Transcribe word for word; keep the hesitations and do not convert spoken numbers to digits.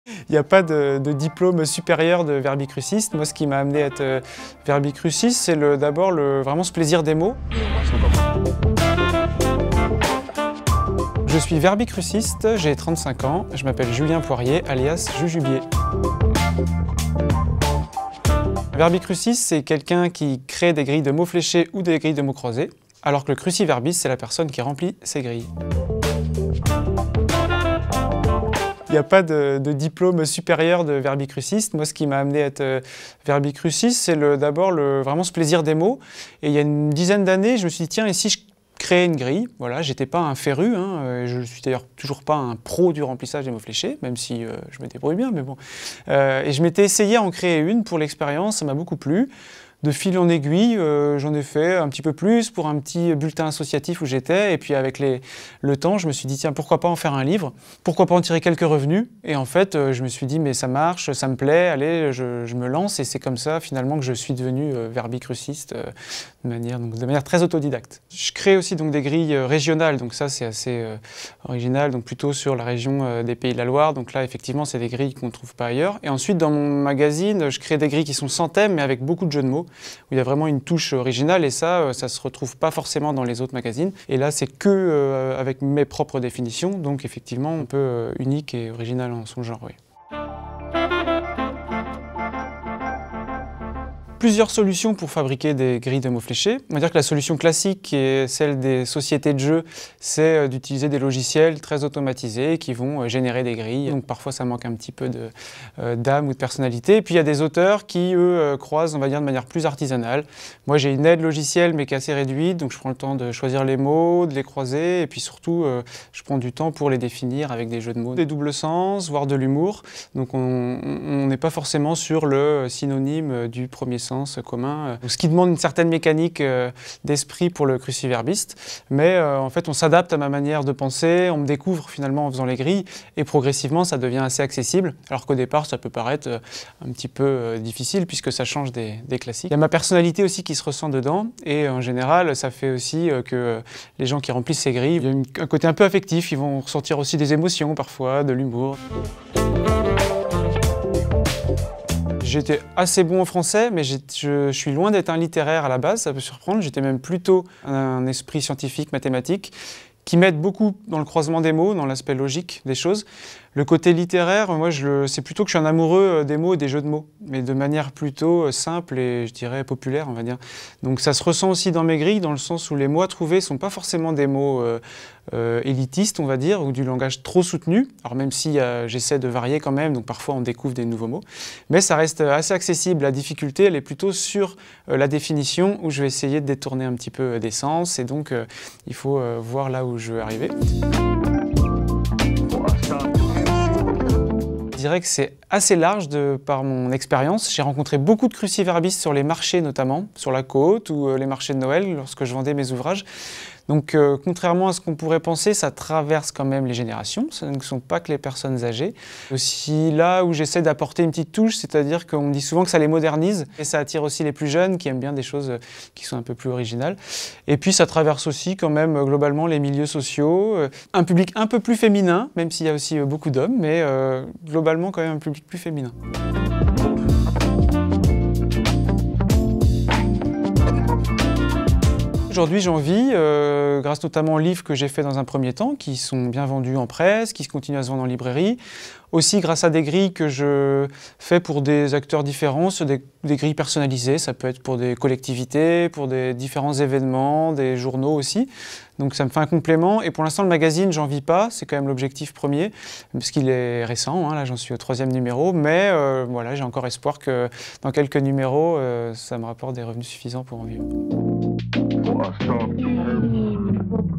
Il n'y a pas de, de diplôme supérieur de verbicruciste. Moi, ce qui m'a amené à être euh, verbicruciste, c'est d'abord vraiment ce plaisir des mots. Je suis verbicruciste, j'ai trente-cinq ans, je m'appelle Julien Poirier, alias Jujubier. Verbicruciste, c'est quelqu'un qui crée des grilles de mots fléchés ou des grilles de mots croisés, alors que le cruciverbiste, c'est la personne qui remplit ces grilles. Il n'y a pas de, de diplôme supérieur de verbicruciste. Moi, ce qui m'a amené à être euh, verbicruciste, c'est d'abord vraiment ce plaisir des mots. Et il y a une dizaine d'années, je me suis dit, tiens, et si je créais une grille? Voilà, j'étais pas un féru, hein, je ne suis d'ailleurs toujours pas un pro du remplissage des mots fléchés, même si euh, je me débrouille bien, mais bon. Euh, et je m'étais essayé à en créer une pour l'expérience, ça m'a beaucoup plu. De fil en aiguille, euh, j'en ai fait un petit peu plus pour un petit bulletin associatif où j'étais. Et puis avec les, le temps, je me suis dit, tiens, pourquoi pas en faire un livre? Pourquoi pas en tirer quelques revenus? Et en fait, euh, je me suis dit, mais ça marche, ça me plaît, allez, je, je me lance. Et c'est comme ça, finalement, que je suis devenu euh, verbicruciste euh, de, manière, donc, de manière très autodidacte. Je crée aussi donc, des grilles régionales, donc ça, c'est assez euh, original, donc plutôt sur la région euh, des Pays de la Loire. Donc là, effectivement, c'est des grilles qu'on ne trouve pas ailleurs. Et ensuite, dans mon magazine, je crée des grilles qui sont sans thème, mais avec beaucoup de jeux de mots, où il y a vraiment une touche originale, et ça, ça se retrouve pas forcément dans les autres magazines. Et là, c'est que euh, avec mes propres définitions, donc effectivement un peu euh, unique et original en son genre, oui. Plusieurs solutions pour fabriquer des grilles de mots fléchés. On va dire que la solution classique, qui est celle des sociétés de jeux, c'est d'utiliser des logiciels très automatisés qui vont générer des grilles. Donc parfois ça manque un petit peu de, euh, d'âme ou de personnalité. Et puis il y a des auteurs qui, eux, croisent, on va dire, de manière plus artisanale. Moi j'ai une aide logicielle mais qui est assez réduite, donc je prends le temps de choisir les mots, de les croiser, et puis surtout euh, je prends du temps pour les définir avec des jeux de mots, des doubles sens, voire de l'humour. Donc on n'est pas forcément sur le synonyme du premier sens commun, ce qui demande une certaine mécanique euh, d'esprit pour le cruciverbiste, mais euh, en fait on s'adapte à ma manière de penser, on me découvre finalement en faisant les grilles, et progressivement ça devient assez accessible, alors qu'au départ ça peut paraître euh, un petit peu euh, difficile puisque ça change des, des classiques. Il y a ma personnalité aussi qui se ressent dedans, et en général ça fait aussi euh, que les gens qui remplissent ces grilles, il y a une, un côté un peu affectif, ils vont ressentir aussi des émotions parfois, de l'humour. J'étais assez bon en français, mais je, je suis loin d'être un littéraire à la base, ça peut surprendre. J'étais même plutôt un esprit scientifique, mathématique, qui m'aide beaucoup dans le croisement des mots, dans l'aspect logique des choses. Le côté littéraire, moi, c'est plutôt que je suis un amoureux des mots et des jeux de mots, mais de manière plutôt simple et, je dirais, populaire, on va dire. Donc ça se ressent aussi dans mes grilles, dans le sens où les mots à trouver ne sont pas forcément des mots euh, euh, élitistes, on va dire, ou du langage trop soutenu. Alors même si euh, j'essaie de varier quand même, donc parfois on découvre des nouveaux mots, mais ça reste assez accessible. La difficulté, elle est plutôt sur euh, la définition, où je vais essayer de détourner un petit peu des sens, et donc euh, il faut euh, voir là où je veux arriver. Je dirais que c'est assez large de par mon expérience. J'ai rencontré beaucoup de cruciverbistes sur les marchés notamment, sur la côte ou euh, les marchés de Noël lorsque je vendais mes ouvrages. Donc euh, contrairement à ce qu'on pourrait penser, ça traverse quand même les générations, ce ne sont pas que les personnes âgées. Aussi là où j'essaie d'apporter une petite touche, c'est-à-dire qu'on me dit souvent que ça les modernise, et ça attire aussi les plus jeunes qui aiment bien des choses qui sont un peu plus originales. Et puis ça traverse aussi quand même globalement les milieux sociaux, un public un peu plus féminin, même s'il y a aussi beaucoup d'hommes, mais euh, globalement quand même un public plus féminin. Aujourd'hui, j'en vis, euh, grâce notamment aux livres que j'ai faits dans un premier temps, qui sont bien vendus en presse, qui continuent à se vendre en librairie. Aussi grâce à des grilles que je fais pour des acteurs différents, des, des grilles personnalisées, ça peut être pour des collectivités, pour des différents événements, des journaux aussi. Donc ça me fait un complément, et pour l'instant le magazine, j'en vis pas, c'est quand même l'objectif premier, parce qu'il est récent, hein, là j'en suis au troisième numéro, mais euh, voilà, j'ai encore espoir que dans quelques numéros, euh, ça me rapporte des revenus suffisants pour en vivre.